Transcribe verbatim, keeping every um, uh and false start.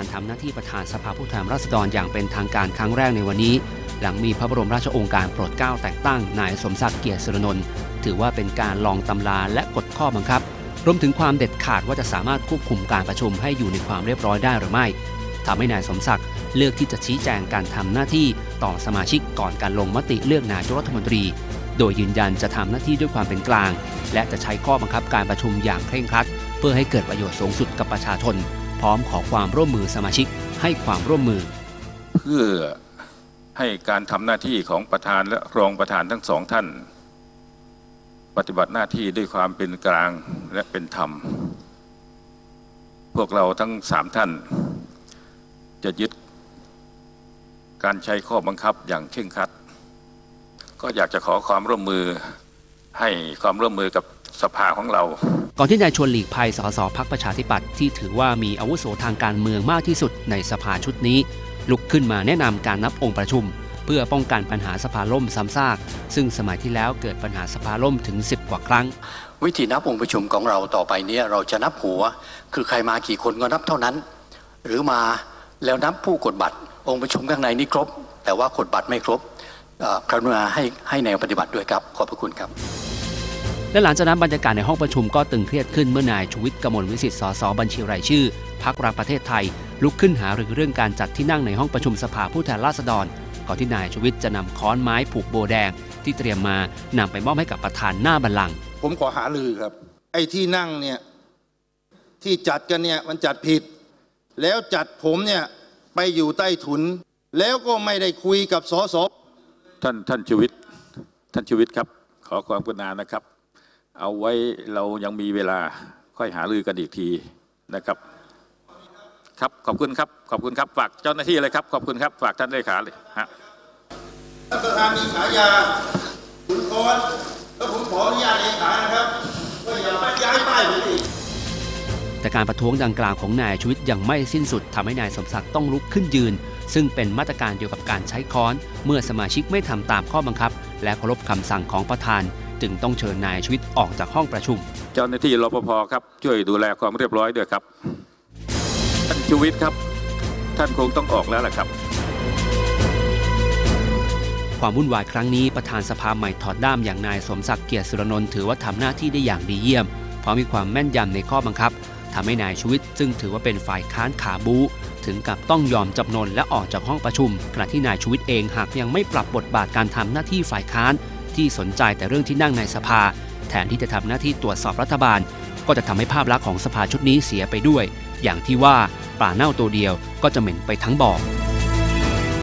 การทำหน้าที่ประธานสภาผู้แทนราษฎรอย่างเป็นทางการครั้งแรกในวันนี้หลังมีพระบรมราชโองการโปรดเกล้าแต่งตั้งนายสมศักดิ์เกียรติสุรนนท์ถือว่าเป็นการลองตำราและกฎข้อบังคับรวมถึงความเด็ดขาดว่าจะสามารถควบคุมการประชุมให้อยู่ในความเรียบร้อยได้หรือไม่ทำให้นายสมศักดิ์เลือกที่จะชี้แจงการทำหน้าที่ต่อสมาชิกก่อนการลงมติเลือกนายกรัฐมนตรีโดยยืนยันจะทำหน้าที่ด้วยความเป็นกลางและจะใช้ข้อบังคับการประชุมอย่างเคร่งครัดเพื่อให้เกิดประโยชน์สูงสุดกับประชาชนพร้อมขอความร่วมมือสมาชิกให้ความร่วมมือเพื่อให้การทำหน้าที่ของประธานและรองประธานทั้งสองท่านปฏิบัติหน้าที่ด้วยความเป็นกลางและเป็นธรรมพวกเราทั้งสามท่านจะยึดการใช้ข้อบังคับอย่างเคร่งครัดก็อยากจะขอความร่วมมือให้ความร่วมมือกับสภาของเราก่อนที่นายชวนหลีกภัยสสพรรคประชาธิปัตย์ที่ถือว่ามีอาวุโสทางการเมืองมากที่สุดในสภาชุดนี้ลุกขึ้นมาแนะนำการนับองค์ประชุมเพื่อป้องกันปัญหาสภาล่มซ้ำซากซึ่งสมัยที่แล้วเกิดปัญหาสภาล่มถึงสิบกว่าครั้งวิธีนับองค์ประชุมของเราต่อไปนี้เราจะนับหัวคือใครมากี่คนก็นับเท่านั้นหรือมาแล้วนับผู้กดบัตรองค์ประชุมข้างในนี้ครบแต่ว่ากดบัตรไม่ครบกรุณาให้ให้แนวปฏิบัติด้วยครับขอบพระคุณครับและหลังจากนั้นบรรยากาศในห้องประชุมก็ตึงเครียดขึ้นเมื่อนายชูวิทย์กมลวิสิทธิ์สสบัญชีรายชื่อพรรครักประเทศไทยลุกขึ้นหารือเรื่องการจัดที่นั่งในห้องประชุมสภาผู้แทนราษฎรก่อนที่นายชูวิทย์จะนำค้อนไม้ผูกโบแดงที่เตรียมมานำไปมอบให้กับประธานหน้าบัลลังก์ผมขอหารือครับไอ้ที่นั่งเนี่ยที่จัดกันเนี่ยมันจัดผิดแล้วจัดผมเนี่ยไปอยู่ใต้ถุนแล้วก็ไม่ได้คุยกับสสท่านท่านชูวิทย์ท่านชูวิทย์ครับขอความกรุณานะครับเอาไว้เรายังมีเวลาค่อยหารือกันอีกทีนะครับครับขอบคุณครับขอบคุณครับฝากเจ้าหน้าที่เลยครับขอบคุณครับฝากท่านเลขาเลยฮะท่านประธานมีฉายาคุณกรณ์แล้วผมขออนุญาตเลขานะครับว่าอย่ามาย้ายป้ายผมอีกแต่การประท้วงดังกล่าวของนายชูวิทย์ยังไม่สิ้นสุดทำให้นายสมศักดิ์ต้องลุกขึ้นยืนซึ่งเป็นมาตรการเดียวกับการใช้ค้อนเมื่อสมาชิกไม่ทำตามข้อบังคับและเคารพคำสั่งของประธานจึงต้องเชิญนายชูวิทย์ออกจากห้องประชุมเจ้าหน้าที่รปภครับช่วยดูแลความเรียบร้อยด้วยครับท่านชูวิทย์ครับท่านคงต้องออกแล้วแหละครับความวุ่นวายครั้งนี้ประธานสภาใหม่ถอดด้ามอย่างนายสมศักดิ์เกียรติสุรนนท์ถือว่าทำหน้าที่ได้อย่างดีเยี่ยมเพราะมีความแม่นยำในข้อบังคับทำให้นายชูวิทย์ซึ่งถือว่าเป็นฝ่ายค้านขาบู๊ถึงกับต้องยอมจำนนและออกจากห้องประชุมขณะที่นายชูวิทย์เองหากยังไม่ปรับบทบาทการทำหน้าที่ฝ่ายค้านที่สนใจแต่เรื่องที่นั่งในสภาแทนที่จะทำหน้าที่ตรวจสอบรัฐบาลก็จะทำให้ภาพลักษณ์ของสภาชุดนี้เสียไปด้วยอย่างที่ว่าปลาเน่าตัวเดียวก็จะเหม็นไปทั้งบ่อ